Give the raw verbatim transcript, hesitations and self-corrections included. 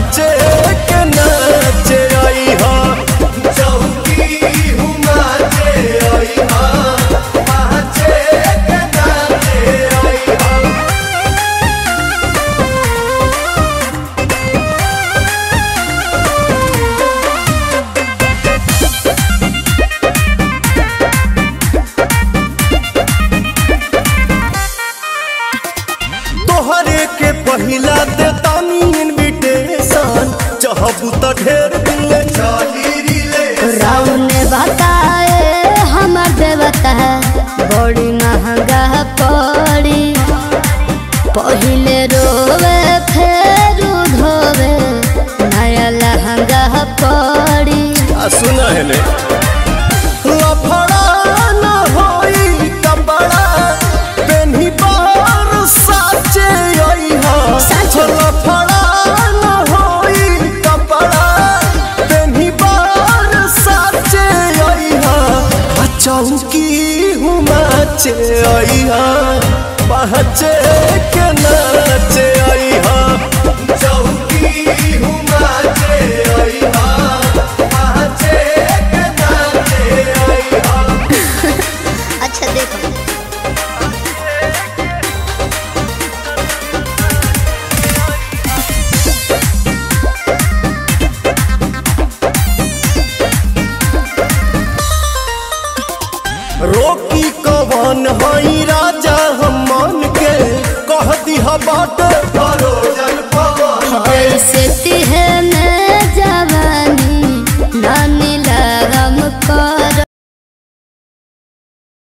पहचे के नाचे आई हा चौकी हुमाचे आई हा पहचे के नाचे आई हा। तोहरे के पहिला देतानी इनविटेशन चाहबू त ढेर दिन ले चली रिले राम ने बताए हमर देवता बड़ी महंगा पड़ी पहले रोवे फिर धोवे नया लहंगा पड़ी। सुना है ने लफड़ा न होई कपड़ा पेन्ही बार साचे आई हा लफड़ा न होई कपड़ा पेन्ही बार साचे आई हा चौकी हुमाचे आई हा पहचे के नाचे आई हा चौकी हुमाचे आई हा पहचे के नाचे आई हा। अच्छा देखो रोकी कवन हई राजा हम मन के कह दिहा बाट भरोजन पवन ऐसे